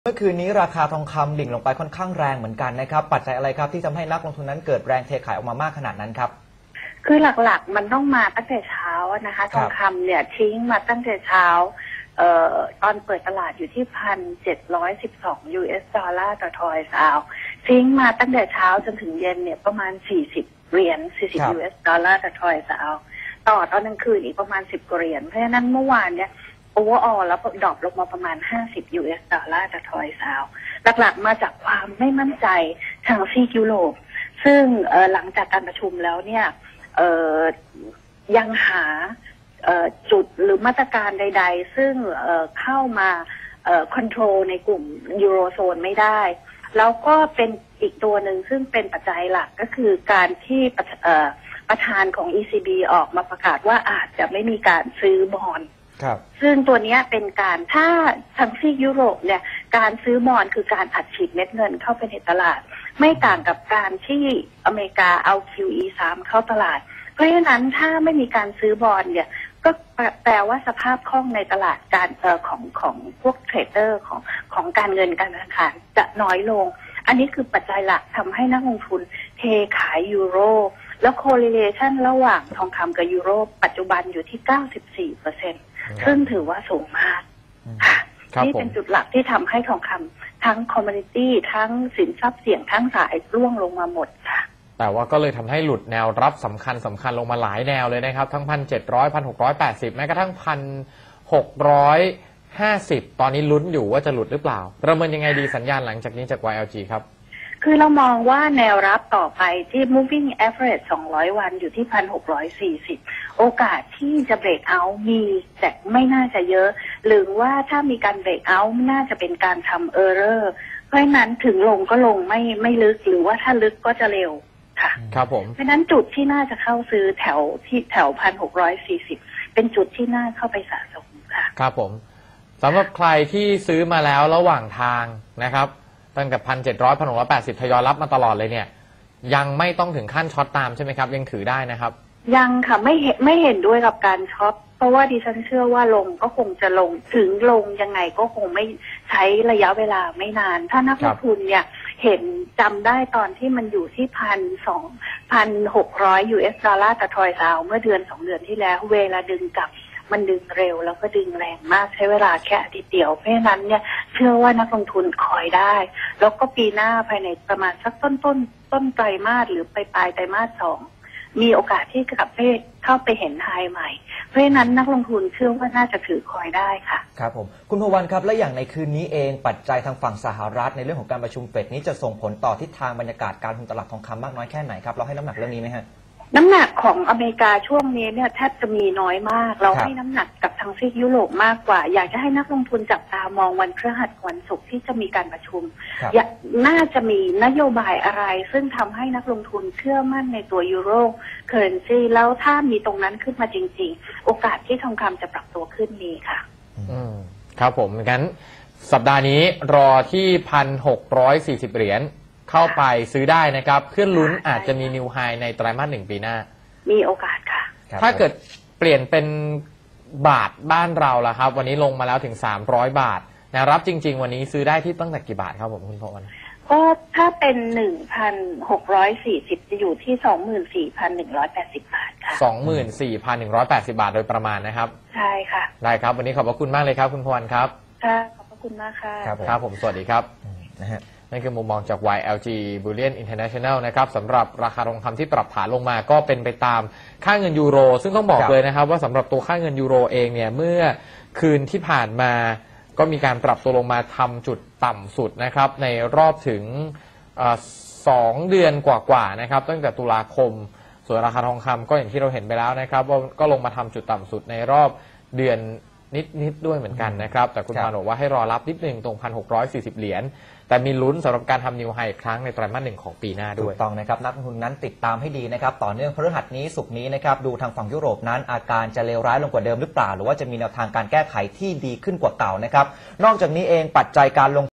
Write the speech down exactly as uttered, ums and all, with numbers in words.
เมื่อคืนนี้ราคาทองคำดิ่งลงไปค่อนข้างแรงเหมือนกันนะครับปัจจัยอะไรครับที่ทำให้นักลงทุนนั้นเกิดแรงเทขายออกมามากขนาดนั้นครับคือหลักๆมันต้องมาตั้งแต่เช้านะคะทองคำเนี่ยทิ้งมาตั้งแต่เช้าเอ่อตอนเปิดตลาดอยู่ที่พันเจ็ดร้อยสิบสอง ยู เอส ดอลลาร์ต่อทอยส์เอาทิ้งมาตั้งแต่เช้าจนถึงเย็นเนี่ยประมาณสี่สิบเหรียญสี่สิบ ยู เอส ดอลลาร์ต่อทอยส์เอาต่อตอนกลางคืนอีกประมาณสิบกว่าเหรียญเพราะฉะนั้นเมื่อวานเนี่ยโอเวอร์ออลแล้วดรอปลงมาประมาณห้าสิบ ยู เอส ดอลลาร์ต่อทอยส์เอาหลักๆมาจากความไม่มั่นใจทางซีกยุโรปซึ่งหลังจากการประชุมแล้วเนี่ยยังหาจุดหรือมาตรการใดๆซึ่งเข้ามาคอนโทรลในกลุ่มยูโรโซนไม่ได้แล้วก็เป็นอีกตัวหนึ่งซึ่งเป็นปัจจัยหลักก็คือการที่ประธานของ อี ซี บี ออกมาประกาศว่าอาจจะไม่มีการซื้อบอนด์ซึ่งตัวนี้เป็นการถ้าทางซีกยุโรปเนี่ยการซื้อบอนด์คือการอัดฉีดเม็ดเงินเข้าไปในตลาดไม่ต่างกับการที่อเมริกาเอา คิว อี สาม เข้าตลาดเพราะฉะนั้นถ้าไม่มีการซื้อบอนด์เนี่ยก็แปลว่าสภาพคล่องในตลาดการเอ่อของของพวกเทรดเดอร์ของของการเงินการธนาคารจะน้อยลงอันนี้คือปัจจัยหลักทำให้นักลงทุนเทขายยูโรแล้ว correlation ระหว่างทองคำกับยูโรปัจจุบันอยู่ที่ เก้าสิบสี่เปอร์เซ็นต์ ซึ่งถือว่าสูงมากค่ะนี่เป็นจุดหลักที่ทำให้ทองคำทั้งคอมมูนิตี้ทั้งสินทรัพย์เสี่ยงทั้งสายร่วงลงมาหมดค่ะแต่ว่าก็เลยทำให้หลุดแนวรับสำคัญสำคัญลงมาหลายแนวเลยนะครับทั้งพันเจ็ดร้อยพันหกร้อยแปดสิบแม้กระทั่งพันหกร้อยห้าสิบตอนนี้ลุ้นอยู่ว่าจะหลุดหรือเปล่าประเมินยังไงดีสัญญาณหลังจากนี้จาก วาย แอล จี ครับคือเรามองว่าแนวรับต่อไปที่ moving average สองร้อยวันอยู่ที่ หนึ่งพันหกร้อยสี่สิบ โอกาสที่จะ break out มีแต่ไม่น่าจะเยอะหรือว่าถ้ามีการ break out น่าจะเป็นการทำ error เพราะฉะนั้นถึงลงก็ลงไม่ไม่ลึกหรือว่าถ้าลึกก็จะเร็วค่ะครับผมเพราะฉะนั้นจุดที่น่าจะเข้าซื้อแถวที่แถว หนึ่งพันหกร้อยสี่สิบ เป็นจุดที่น่าเข้าไปสะสมค่ะครับผมสำหรับใครที่ซื้อมาแล้วระหว่างทางนะครับตั้งแต่ หนึ่งพันเจ็ดร้อย หนึ่งพันหกร้อยแปดสิบ ทยอยรับมาตลอดเลยเนี่ยยังไม่ต้องถึงขั้นช็อตตามใช่ไหมครับยังถือได้นะครับยังค่ะไม่เห็นไม่เห็นด้วยกับการช็อตเพราะว่าดิฉันเชื่อว่าลงก็คงจะลงถึงลงยังไงก็คงไม่ใช้ระยะเวลาไม่นานถ้านักลงทุนเนี่ยเห็นจำได้ตอนที่มันอยู่ที่พันสองพันหกร้อย ยู เอส ดอลลาร์ต่อทอยส์เอาเมื่อเดือนสองเดือนที่แล้วเวลาดึงกลับมันดึงเร็วแล้วก็ดึงแรงมากใช้เวลาแค่อาทิตย์เดียวเพราะฉะนั้นเนี่ยเชื่อว่านักลงทุนคอยได้แล้วก็ปีหน้าภายในประมาณสักต้นต้นต้นไตรมาสหรือปลายปลายไตรมาสสองมีโอกาสที่จะกลับไปเข้าไปเห็นไฮใหม่เพราะฉะนั้นนักลงทุนเชื่อว่าน่าจะถือคอยได้ค่ะครับผมคุณพวันครับและอย่างในคืนนี้เองปัจจัยทางฝั่งสหรัฐในเรื่องของการประชุมเฟดนี้จะส่งผลต่อทิศทางบรรยากาศการลงทุนตลาดทองคำมากน้อยแค่ไหนครับเราให้น้ำหนักเรื่องนี้ไหมฮะน้ำหนักของอเมริกาช่วงนี้เนี่ยแทบจะมีน้อยมากเราให้น้ำหนักกับทางซีกยุโรปมากกว่าอยากจะให้นักลงทุนจับตามองวันพฤหัสวันศุกร์ที่จะมีการประชุมน่าจะมีนโยบายอะไรซึ่งทำให้นักลงทุนเชื่อมั่นในตัวยูโรเคอเรนซีแล้วถ้ามีตรงนั้นขึ้นมาจริงๆโอกาสที่ทองคำจะปรับตัวขึ้นมีค่ะอืมครับผมงั้นสัปดาห์นี้รอที่ หนึ่งพันหกร้อยสี่สิบ เหรียญเข้าไปซื้อได้นะครับเพื่อลุ้นอาจจะมีนิวไฮในไตรมาสหนึ่งปีหน้ามีโอกาสค่ะถ้าเกิดเปลี่ยนเป็นบาทบ้านเราล่ะครับวันนี้ลงมาแล้วถึงสามร้อยบาทแนวรับจริงๆวันนี้ซื้อได้ที่ตั้งแต่กี่บาทครับผมคุณพวันก็ถ้าเป็น หนึ่งพันหกร้อยสี่สิบ จะอยู่ที่ สองหมื่นสี่พันหนึ่งร้อยแปดสิบ บาทค่ะสองหมื่นสี่พันหนึ่งร้อยแปดสิบ บาทโดยประมาณนะครับใช่ค่ะได้ครับวันนี้ขอบพระคุณมากเลยครับคุณพวันครับค่ะขอบพระคุณมากค่ะครับผมสวัสดีครับนะฮะนั่นคือมุมมองจาก วาย แอล จี Bullion International นะครับสำหรับราคาทองคำที่ปรับฐานลงมาก็เป็นไปตามค่าเงินยูโรซึ่งต้องบอกเลยนะครับว่าสำหรับตัวค่าเงินยูโรเองเนี่ยเมื่อคืนที่ผ่านมาก็มีการปรับตัวลงมาทำจุดต่ำสุดนะครับในรอบถึงสองเดือนกว่าๆนะครับตั้งแต่ตุลาคมส่วนราคาทองคำก็อย่างที่เราเห็นไปแล้วนะครับว่าก็ลงมาทำจุดต่ำสุดในรอบเดือนนิดๆด้วยเหมือนกันนะครับแต่คุณพานบอกว่าให้รอรับนิดหนึ่งตรง หนึ่งพันหกร้อยสี่สิบ เหรียญแต่มีลุ้นสำหรับการทำนิวไฮอีกครั้งในไตรมาสหนึ่งของปีหน้าด้วยถูกต้องนะครับนักลงทุนนั้นติดตามให้ดีนะครับต่อเนื่องพฤหัสนี้ศุกร์นี้นะครับดูทางฝั่งยุโรปนั้นอาการจะเลวร้ายลงกว่าเดิมหรือเปล่าหรือว่าจะมีแนวทางการแก้ไขที่ดีขึ้นกว่าเก่านะครับนอกจากนี้เองปัจจัยการลง